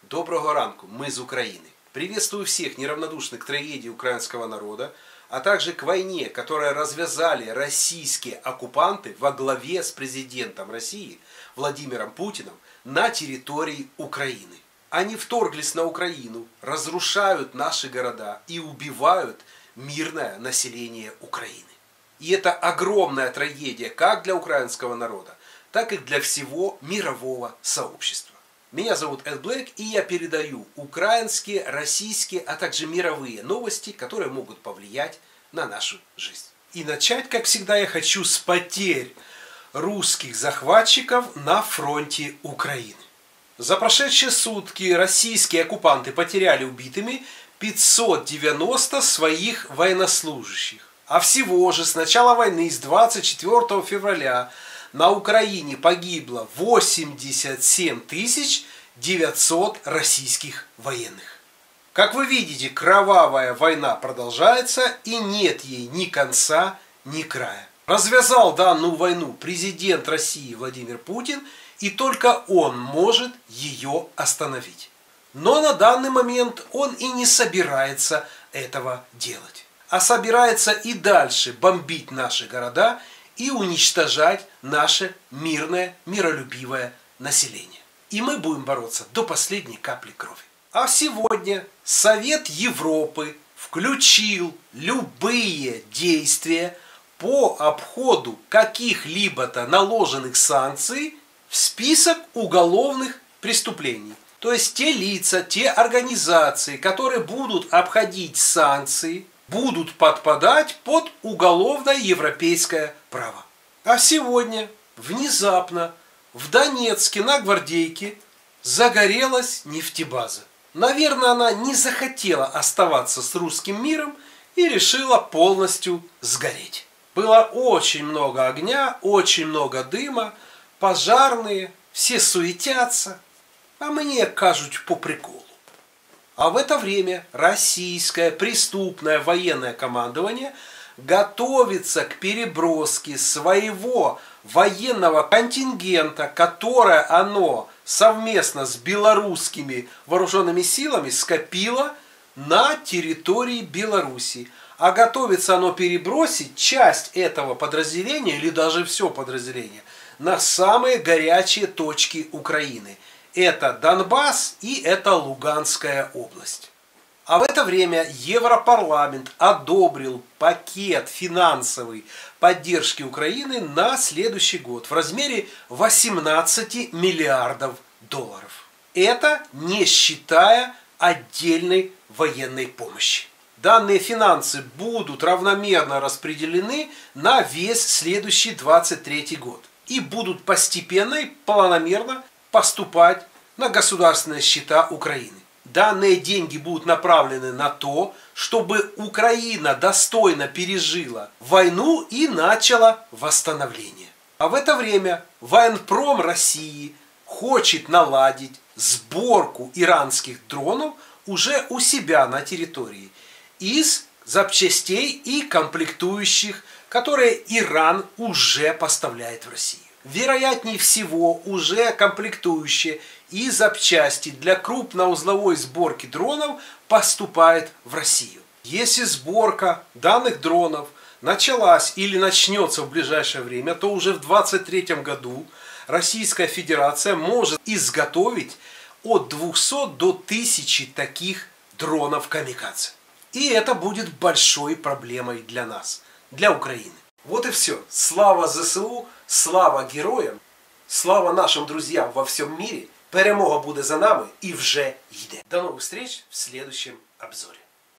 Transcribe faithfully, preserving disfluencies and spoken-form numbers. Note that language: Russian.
Доброго ранку, мы из Украины. Приветствую всех неравнодушных к трагедии украинского народа, а также к войне, которую развязали российские оккупанты во главе с президентом России Владимиром Путиным на территории Украины. Они вторглись на Украину, разрушают наши города и убивают мирное население Украины. И это огромная трагедия как для украинского народа, так и для всего мирового сообщества. Меня зовут Эд Блэк, и я передаю украинские, российские, а также мировые новости, которые могут повлиять на нашу жизнь. И начать, как всегда, я хочу с потерь русских захватчиков на фронте Украины. За прошедшие сутки российские оккупанты потеряли убитыми пятьсот девяносто своих военнослужащих. А всего же с начала войны, с двадцать четвёртого февраля, на Украине погибло восемьдесят семь тысяч девятьсот российских военных. Как вы видите, кровавая война продолжается и нет ей ни конца, ни края. Развязал данную войну президент России Владимир Путин, и только он может ее остановить. Но на данный момент он и не собирается этого делать, а собирается и дальше бомбить наши города и уничтожать наше мирное, миролюбивое население. И мы будем бороться до последней капли крови. А сегодня Совет Европы включил любые действия по обходу каких-либо наложенных санкций в список уголовных преступлений. То есть те лица, те организации, которые будут обходить санкции, будут подпадать под уголовное европейское право. А сегодня внезапно в Донецке на Гвардейке загорелась нефтебаза. Наверное, она не захотела оставаться с русским миром и решила полностью сгореть. Было очень много огня, очень много дыма, пожарные, все суетятся, а мне кажут по приколу. А в это время российское преступное военное командование готовится к переброске своего военного контингента, которое оно совместно с белорусскими вооруженными силами скопило на территории Беларуси. А готовится оно перебросить часть этого подразделения или даже все подразделение на самые горячие точки Украины. Это Донбасс и это Луганская область. А в это время Европарламент одобрил пакет финансовой поддержки Украины на следующий год в размере восемнадцати миллиардов долларов. Это не считая отдельной военной помощи. Данные финансы будут равномерно распределены на весь следующий двадцать третий год и будут постепенно и планомерно поступать на государственные счета Украины. Данные деньги будут направлены на то, чтобы Украина достойно пережила войну и начала восстановление. А в это время Военпром России хочет наладить сборку иранских дронов уже у себя на территории из запчастей и комплектующих, которые Иран уже поставляет в Россию. Вероятнее всего, уже комплектующие и запчасти для крупноузловой сборки дронов поступают в Россию. Если сборка данных дронов началась или начнется в ближайшее время, то уже в две тысячи двадцать третьем году Российская Федерация может изготовить от двухсот до тысячи таких дронов камикадзе. И это будет большой проблемой для нас, для Украины. Вот и все. Слава ЗСУ, слава героям, слава нашим друзьям во всем мире. Перемога буде за нами і вже йде. До новых встреч в следующем обзоре.